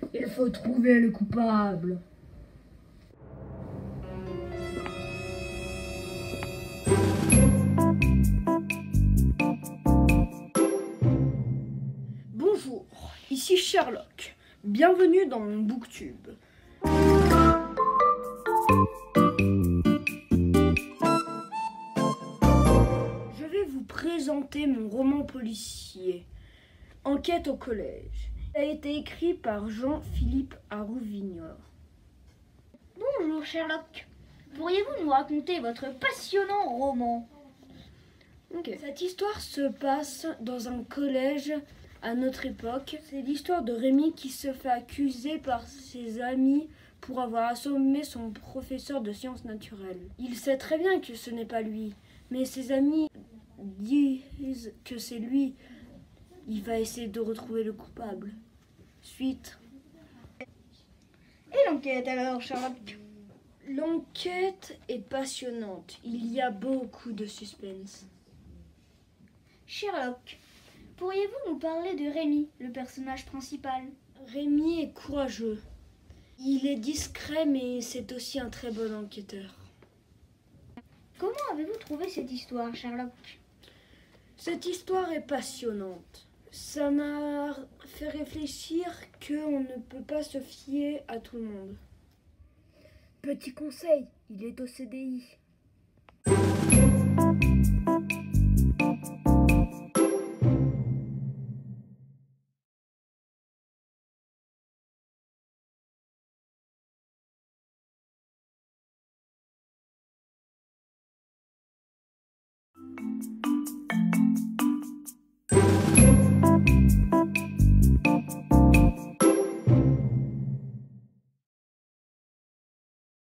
Il faut trouver le coupable. Bonjour, ici Sherlock. Bienvenue dans mon booktube. Je vais vous présenter mon roman policier, Enquête au collège. Il a été écrit par Jean-Philippe Arouvignor. Bonjour Sherlock. Pourriez-vous nous raconter votre passionnant roman? Cette histoire se passe dans un collège à notre époque. C'est l'histoire de Rémi qui se fait accuser par ses amis pour avoir assommé son professeur de sciences naturelles. Il sait très bien que ce n'est pas lui, mais ses amis disent que c'est lui. Il va essayer de retrouver le coupable. Suite. Et l'enquête alors, Sherlock? L'enquête est passionnante. Il y a beaucoup de suspense. Sherlock, pourriez-vous nous parler de Rémi, le personnage principal? Rémi est courageux. Il est discret, mais c'est aussi un très bon enquêteur. Comment avez-vous trouvé cette histoire, Sherlock? Cette histoire est passionnante. Ça m'a fait réfléchir qu'on ne peut pas se fier à tout le monde. Petit conseil, il est au CDI.